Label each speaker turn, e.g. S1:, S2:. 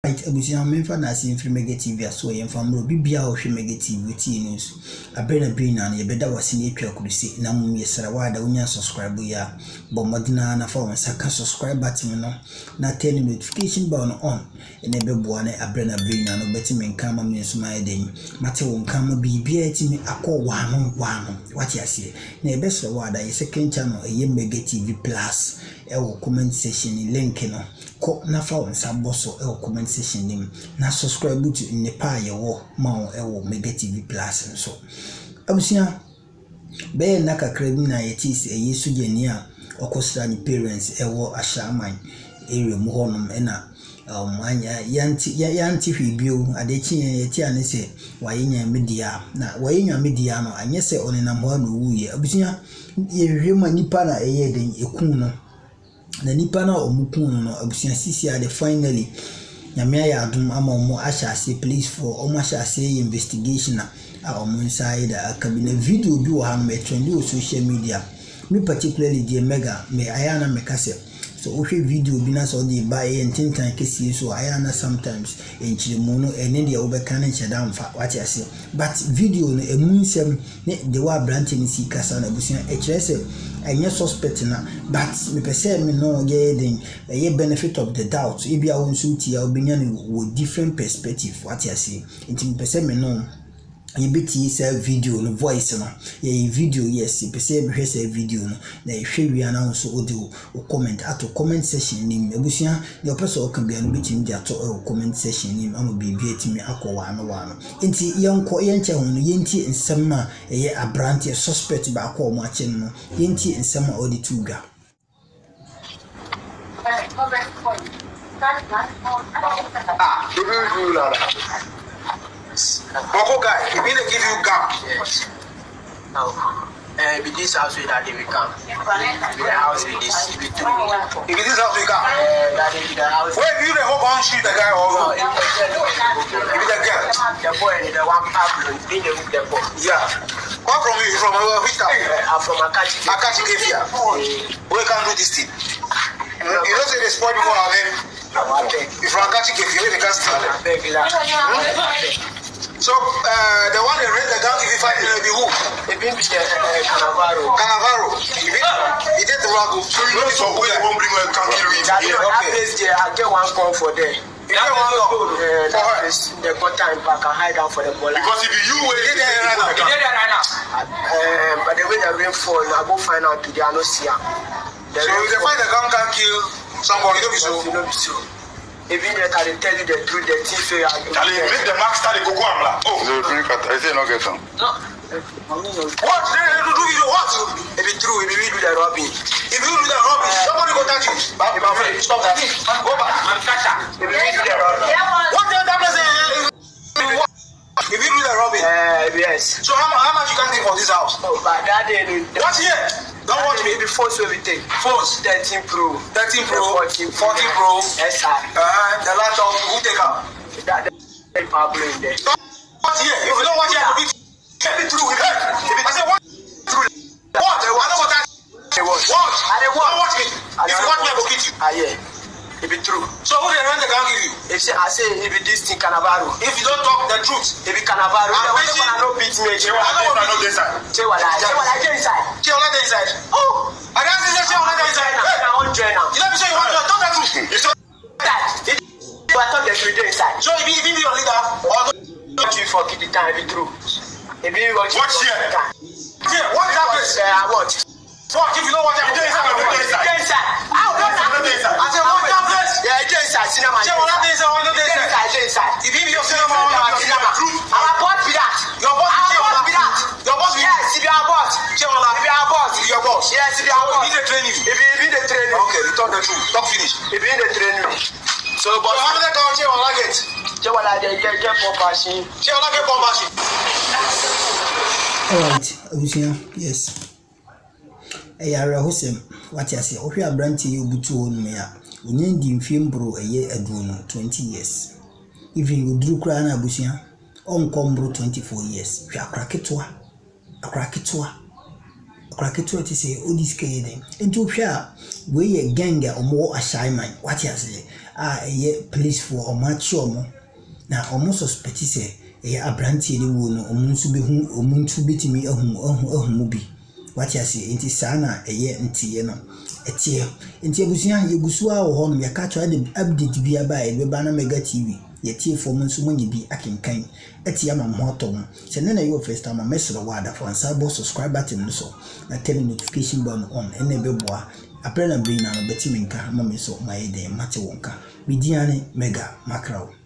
S1: Abusia memfa na asi mfiri Mega TV aso yemfa mro bibia o hwe Mega TV ti news abrena brina na yebeda wase na etwa kurusi na mum yesra wada unya subscribe ya bomodina na fa wonsa ka subscribe button no na turn notification bell no on ene beboa na abrena brina no beti menka ma me suma eden mate won kan ma bibia etimi akọ wano wati ase na ebesra wada ye second channel eye Mega TV Plus ewo comment section link no ko na fa wonsa boso ewo comment section nim na subscribe to nepa yewo ma ewo Mega TV Plus so abusia be na kakra bi na yetis eyesu geni a okosra ni parents ewo Ashaiman area mu honom ena anya yanti hwibio adechi yeti ane se wayenya media na wayenya media no anye se onenam ho no wuye abusia yehwema nipa na eye den ekun no na nipa na omukun no abusia sisi ade finally nyame ya adum ama omo ashase police for omo ashase investigation na omo inside akabine video bi wo han me trend on social media me particularly the Mega me ayana me kase so ohwe video bi na so dey buy entintan kesi so ayana sometimes enchiremu no ene de obeka na ncheda mfa wati ase but video no emunsem ne de wa branch ni si kasa na busia ekirese enye suspect na but me pese me no ye den ye benefit of the doubt e bia won so ti ya obenya ni wo different perspective wati ase enti me pese me no yebeti say video no voice no ye video yes pese be say video no na ehwe wi ana so odi o comment ato comment section nim ebusia the person o kan bia no betimi dia to o comment section nim ama bibia etimi akọ wano enti yenko yenche ho no yenti nsem ma ye abrante suspect ba akọ mo ache no yenti nsem a odi tuga
S2: Boko guy, if they give you gap,
S3: yes. No. With this house we that they will come. With the house with this, with two.
S2: If this house we come,
S3: that is the house.
S2: where do you the whole gun shoot the guy or
S3: No,
S2: if the girl?
S3: The boy and the one problem, in the boy.
S2: Yeah. What from you? From which town?
S3: I'm from Akachi.
S2: Akachi Kefia. We can do this thing. You don't say they spoil before our name. If from Akachi Kefia, they can steal. So the one that rent the gun if you find the who?
S3: It been Canavaro.
S2: He did the wrong. So you know so we won't bring a can kill you.
S3: That place there, I get one call for there.
S2: You get one call for her.
S3: They got time back and hide down for the ball.
S2: Because if you were there right now.
S3: But the way the rain fall, I go find out today. I don't see her.
S2: So if they find the gun can kill somebody, don't be so.
S3: You know be so. Even they can tell you the truth, the things so you
S2: make the max start the cocoa amla. Oh, I say no get some.
S3: No.
S2: What? They do you what?
S3: If it's true, if you do the robbing.
S2: If you do the robbing, somebody go touch you. Stop that. Go back. I'm Kasha.
S3: If you do the robbing.
S2: What the hell say? If you do the robbing.
S3: Yes.
S2: So how much you can take for this house?
S3: Oh, but that day.
S2: What year? Don't watch me.
S3: The force everything.
S2: Force
S3: 13 Pro.
S2: 13 Pro. 14 Pro.
S3: SR.
S2: The laptop. Who take out?
S3: That the problem in there.
S2: What year? If you don't watch it, I'll be through. I said what? Through. What? I know what that. What?
S3: I don't
S2: watch me. If you watch me, I will beat you.
S3: Yeah. If it's true.
S2: So who the rent the gun give you?
S3: I say if it this thing Canavaro.
S2: If you don't talk the truth,
S3: If it Canavaro, I don't beat me.
S2: I don't know this side.
S3: Say what I inside.
S2: Say what I inside.
S3: Oh.
S2: I don't say what I inside.
S3: I want to join now.
S2: You let me say you want to talk the truth. You say
S3: that. I thought the truth inside.
S2: so if you be your leader or
S3: Don't you forget the time be true. If you watch
S2: Watch here. Yeah, what that place?
S3: I watch.
S2: What if you don't watch it?
S3: Inside. How don't
S2: I said what that place?
S3: Yeah, inside cinema.
S2: Say what that
S3: Inside.
S2: If you be your cinema,
S3: Our boss be that.
S2: Your boss be that. Your boss be
S3: Yes, if you are boss.
S2: Say what that.
S3: If you are boss.
S2: Your boss.
S3: Yes, if you are boss.
S2: He dey train you.
S3: If you the training.
S2: Okay, you talk the truth. Talk finish.
S3: If you the training. So
S2: But how many can say what I get?
S3: say what I get for passing.
S2: Say what I get compassion.
S1: alright abusia yes eyara hosem what you say ohwe abranti ye obutu onu ya onye ndi mfiem bro eye aduru no 20 years even you duru kra na abusia on kombro 24 years hwe akraketwa okraketo ti say odiske yeden enti ohwe a we ye gang a omo Ashaiman what you say ye police for omachi omo na omo suspect say ye abrantie ni wo no omo nso be hu omo ntu betimi ahu bi what you say enti sana ye ntiye no etie enti abusia yegusu a wo ho no ye ka cho update bi aba e be ba na Mega TV ye tie fom nso monye bi akenkan etie ama moto se ne na you first time mesro wada for ansabo subscribe button no so na tell notification bell on ene be boa apre na bring na no beti minka ma me so ma ye de mate wonka bidiane Mega Macro.